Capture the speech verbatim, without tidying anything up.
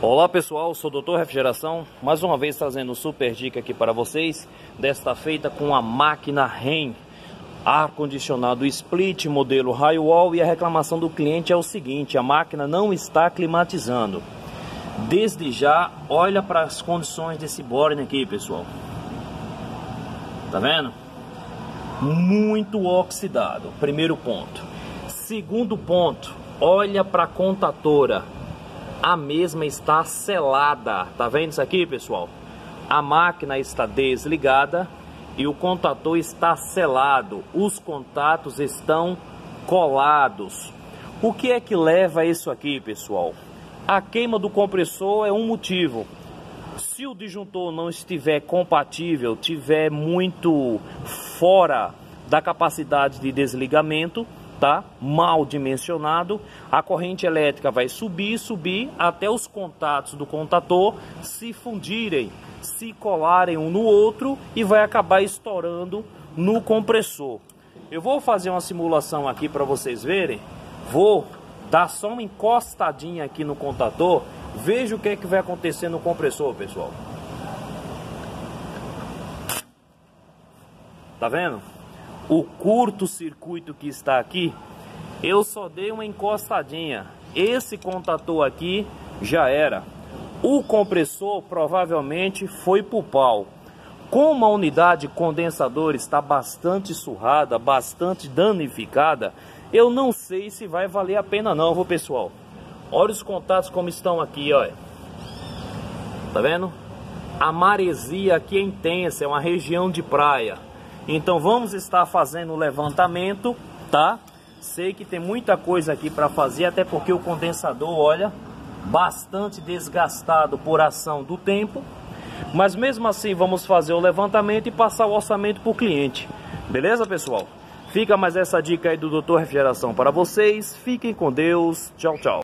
Olá pessoal, sou o doutor Refrigeração, mais uma vez trazendo um super dica aqui para vocês. Desta feita com a máquina REM, ar-condicionado split, modelo Highwall. E a reclamação do cliente é o seguinte: a máquina não está climatizando. Desde já, olha para as condições desse boring aqui, pessoal. Tá vendo? Muito oxidado, primeiro ponto. Segundo ponto, olha para a contatora. A mesma está selada. Tá vendo isso aqui, pessoal? A máquina está desligada e o contator está selado. Os contatos estão colados. O que é que leva a isso aqui, pessoal? A queima do compressor é um motivo. Se o disjuntor não estiver compatível, tiver muito fora da capacidade de desligamento, tá? Mal dimensionado, a corrente elétrica vai subir, subir até os contatos do contator se fundirem, se colarem um no outro e vai acabar estourando no compressor. Eu vou fazer uma simulação aqui para vocês verem. Vou dar só uma encostadinha aqui no contator. Veja o que é que vai acontecer no compressor, pessoal. Tá vendo? O curto-circuito que está aqui, eu só dei uma encostadinha. Esse contator aqui já era. O compressor provavelmente foi pro pau. Como a unidade condensadora está bastante surrada, bastante danificada, eu não sei se vai valer a pena não, viu, pessoal? Olha os contatos como estão aqui, olha. Tá vendo? A maresia aqui é intensa, é uma região de praia. Então vamos estar fazendo o levantamento, tá? Sei que tem muita coisa aqui para fazer, até porque o condensador, olha, bastante desgastado por ação do tempo. Mas mesmo assim vamos fazer o levantamento e passar o orçamento para o cliente. Beleza, pessoal? Fica mais essa dica aí do doutor Refrigeração para vocês. Fiquem com Deus. Tchau, tchau.